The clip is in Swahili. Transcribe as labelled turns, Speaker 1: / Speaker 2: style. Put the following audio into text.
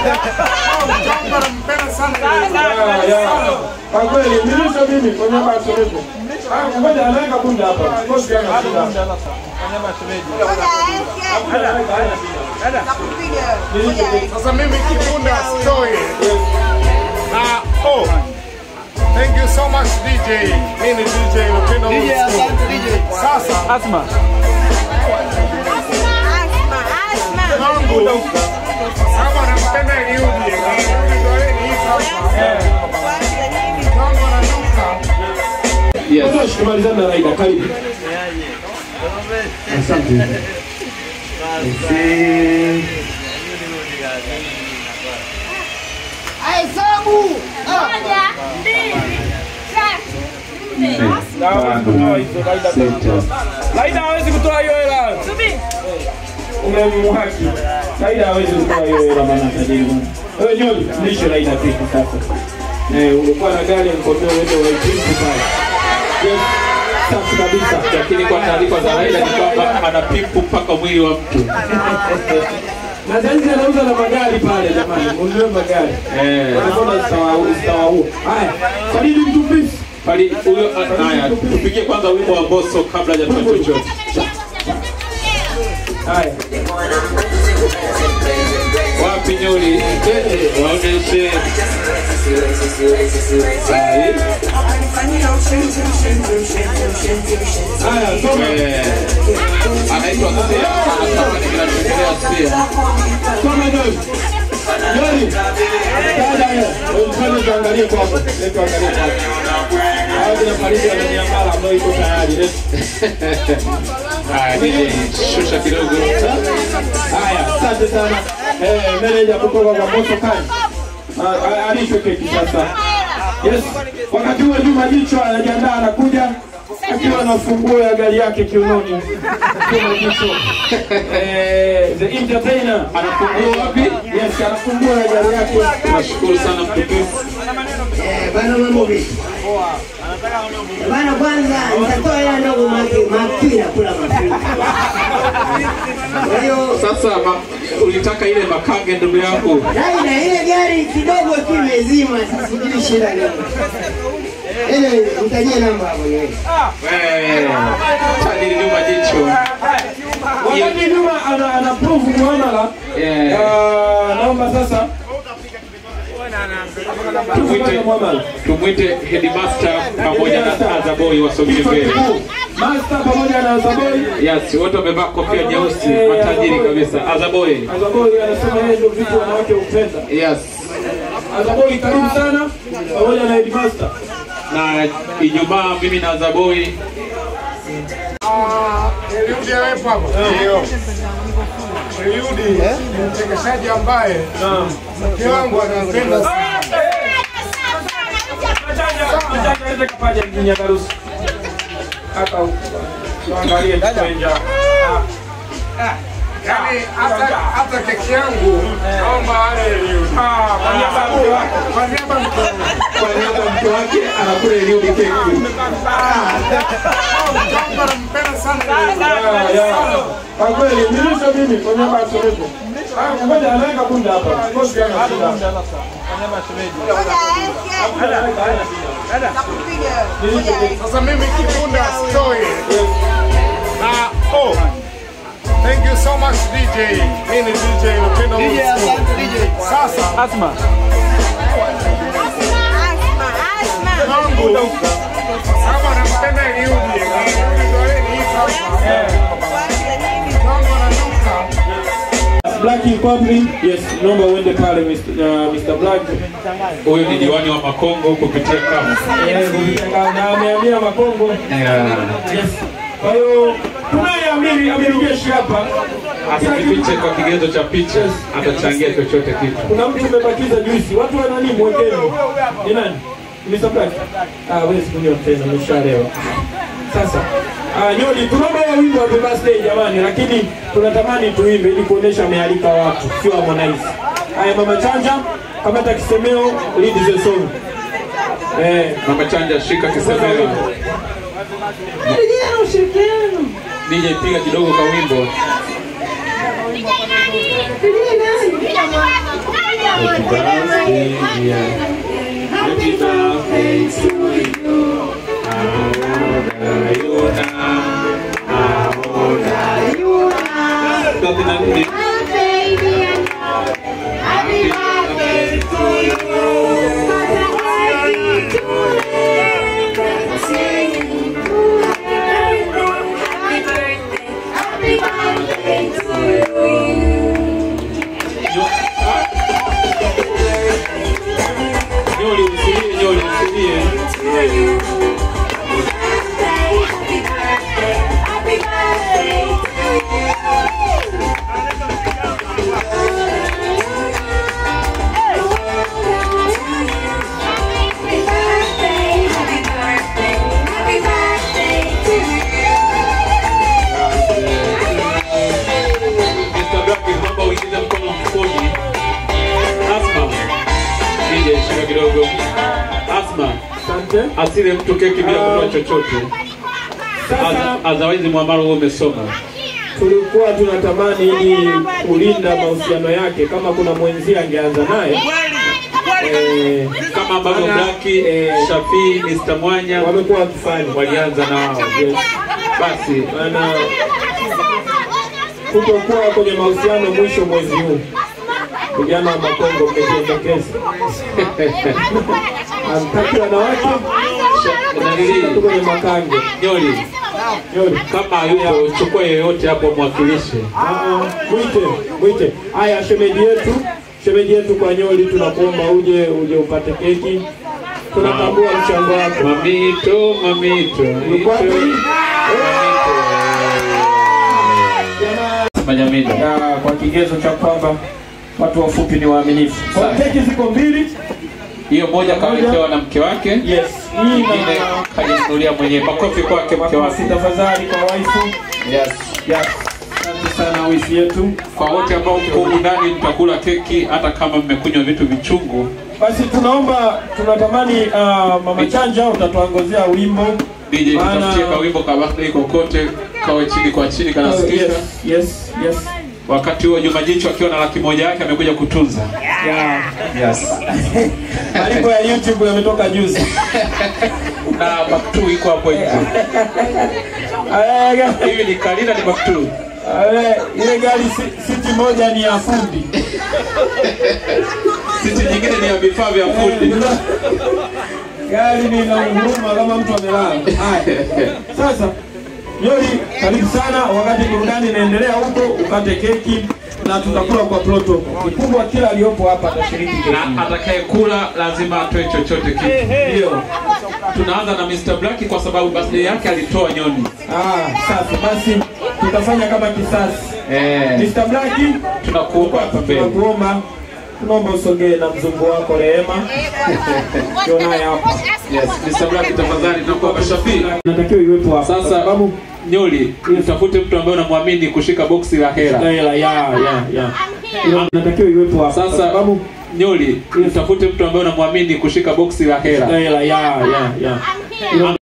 Speaker 1: Nampenda sana.
Speaker 2: Kwa kweli nilisho mimi kwa nyama ya shemeji. Ngoja anaweka bunda hapa. Kosi gani shida? Kwa nyama ya shemeji.
Speaker 1: Sasa mimi kibunda story. Thank you so much DJ. Mimi DJ Upendo.
Speaker 3: DJ asante DJ.
Speaker 1: Sasa
Speaker 2: Asma.
Speaker 1: Mungu. Sasa nampenda Yudi.
Speaker 2: Yes. Tumalizane na Raida, karibu. Asante.
Speaker 3: Hesabu.
Speaker 4: 1, 2, 3.
Speaker 2: Raida hawezi kutoa hiyo hela. Umemhaki. Raida hawezi kutoa hiyo hela maana tajiri. Wewe Joli, mlisho Raida kitu sasa. Ulikuwa na gari mkotoe wewe waipingi pale. Yes. Safi kabisa.
Speaker 5: Lakini kwa taarifa za Raida ni kwamba ana pimpu mpaka mwili wa mtu.
Speaker 2: Na sasa anauza na magari pale jamani. Ununue magari. Wanaona ustawa huo. Haya. Faridi mtupisi.
Speaker 5: Faridi huyo haya tupigie kwanza wimbo wa Mbosso kabla hajatoa chochote.
Speaker 2: Haya.
Speaker 5: Wapi Nyoli? Waoneshe.
Speaker 2: Haya, soma.
Speaker 5: Anaitwa Sia, anataka nikinachokelea Sia.
Speaker 2: Soma Nyoli. Nyoli. Dada yeye, unafanya tuangalie kwako. Leta angalie kwako. Hao ndio Faridi ananiambia ambayo iko tayari.
Speaker 5: Haya, DJ shusha kidogo.
Speaker 2: Haya, asante sana. Manager kutoka kwa Mbosso Kani. Alishwe keki sasa. Yes. Wakati huo Juma Jicho anajiandaa anakuja akiwa na funguo ya gari yake kiunoni. Juma Jicho. The entertainer
Speaker 5: Anafungua wapi?
Speaker 2: Yes, anafungua ya gari yake.
Speaker 5: Tunashukuru sana mtukufu.
Speaker 3: Bana mambo vipi? Bana kwanza nitatoa hela ndogo mapira kula mapira. Kwa hiyo
Speaker 5: Sasa ulitaka ile makange ndugu yangu.
Speaker 3: Raida ile gari kidogo tu imezima sijui shida nini. Mtajie namba hapo yeye.
Speaker 5: Tajiri Juma Jicho.
Speaker 2: Wakati Juma ana prove muamala. Naomba sasa
Speaker 5: Tumwite Headmaster pamoja na Azaboy wasogee mbele.
Speaker 2: Master pamoja na Azaboy.
Speaker 5: Yes, wote wamevaa kofia nyeusi, matajiri kabisa. Azaboy
Speaker 2: anasema yeye ndio vitu wanawake upenda.
Speaker 5: Yes.
Speaker 2: Azaboy karibu sana pamoja na Headmaster.
Speaker 5: Na Ijumaa mimi na Azaboy.
Speaker 1: Yudi hapo hapo. Ndio. Yudi mchekeshaji ambaye mke wangu anampenda sana.
Speaker 2: Anaweza kufanya nginya harusi. Hata tuangalie tuenja.
Speaker 1: Yaani hata keki yangu naomba ale Yudi. Kwa niaba
Speaker 5: mke wake anakula Yudi keki.
Speaker 1: Nampenda sana.
Speaker 2: Kwa kweli nilisho mimi kwa nyama ya shemeji. Ngoja anaweka bunda hapa. Kosi gani shida? Kwa nyama ya shemeji.
Speaker 1: Sasa mimi kibunda story. Thank you so much DJ. Mimi DJ Upendo.
Speaker 3: DJ asante DJ.
Speaker 1: Sasa
Speaker 2: Asma.
Speaker 1: Mungu. Sasa nampenda Yudi.
Speaker 2: Black Republic, yes, naomba uende pale Mr. Black.
Speaker 5: Huyu ni diwani wa Makongo kupitia CAF.
Speaker 2: Na ameambia Makongo. Yes. Kwa hiyo tunaye amiri jeshi hapa.
Speaker 5: Asikifiche kwa kigezo cha picha, atachangia chochote kitu.
Speaker 2: Kuna mtu umebakiza juisi. Watu wana nini mwekeni? Ni nani? Mr. Black. Wewe sikunywa tena umeshalewa. Sasa Nyoli tunaomba wimbo wa birthday jamani, lakini tunatamani tuimbe ili kuonesha amealika watu, sio Harmonize. Haya Mama Chanja, kamata kisemeo, lead the song.
Speaker 5: Mama Chanja shika kisemeo. DJ piga kidogo kwa wimbo. Yeah. Happy birthday to you. How old are you now? How old are you now? Happy birthday to you. Asile mtu keki bila kutoa chochote. Otherwise mwamaro huo umesoma.
Speaker 2: Tulikuwa tunatamani ili kulinda mahusiano yake, kama kuna mwenzi angeanza naye.
Speaker 5: Kama ambavyo Blacki, Shafi, Mr. Mwanya
Speaker 2: wamekuwa wakifanya,
Speaker 5: walianza na wao.
Speaker 2: Yes.
Speaker 5: Basi
Speaker 2: ana kutokuwa kwenye mahusiano mwisho mwezi huu. Vijana wa Makongo mmejiendekeza. Amtaki wanawake na kwenye makange.
Speaker 5: Nyoli. Kama yuko chukua yeyote hapo mwakilishe.
Speaker 2: Mwite. Haya, shemeji yetu kwa Nyoli, tunakuomba uje upate keki. Tunatambua mchango wako.
Speaker 5: Mamito. Majamini.
Speaker 2: Kwa kigezo cha kwamba watu wafupi ni waaminifu. Kwa keki ziko mbili.
Speaker 5: Hiyo moja kaletewa na mke wake.
Speaker 2: Yes. Hii
Speaker 5: nyingine kajinunulia mwenyewe. Makofi kwake mke wake.
Speaker 2: Tafadhali kwa waifu.
Speaker 5: Yes.
Speaker 2: Asante sana wifi yetu.
Speaker 5: Kwa wote ambao mko ndani mtakula keki hata kama mmekunywa vitu vichungu.
Speaker 2: Basi tunatamani Mama Chanja utatuongozea wimbo.
Speaker 5: DJ tutafutie kwa wimbo kwa birthday kokote kawe chini kwa chini kanasikika.
Speaker 2: Yes.
Speaker 5: Wakati huo Juma Jicho akiwa na 100,000 yake amekuja kutunza. Yes.
Speaker 2: Malipo ya YouTube yametoka juzi.
Speaker 5: Na Baktu iko hapo nje. Hivi ni Kalina ni Baktu.
Speaker 2: Ile gari siti moja ni ya fundi.
Speaker 5: Siti nyingine ni ya vifaa vya fundi.
Speaker 2: Gari ni la huruma kama mtu amelala. Sasa Nyoli, karibu sana. Wakati burudani inaendelea huko, ukate keki na tutakula kwa ploto. Kikubwa kila aliyopo hapa atashiriki keki.
Speaker 5: Na atakayekula lazima atoe chochote kitu.
Speaker 2: Ndio.
Speaker 5: Tunaanza na Mr. Blacki kwa sababu birthday yake alitoa nyoni.
Speaker 2: Sasa basi tutafanya kama kisasi. Mr. Blacki,
Speaker 5: tunakuomba hapa mbele.
Speaker 2: Tunaomba usogee na mzungu wako Rehema. Tunaye hapa.
Speaker 5: Yes, Mr. Blacki tafadhali tunakuomba Shafi.
Speaker 2: Natakiwa iwepo hapa.
Speaker 5: Sasa babu Nyoli, utafute mtu ambaye unamwamini kushika boksi la hela.
Speaker 2: Natakiwa iwepo hapa.
Speaker 5: Sasa babu Nyoli, utafute mtu ambaye unamwamini kushika boksi la hela.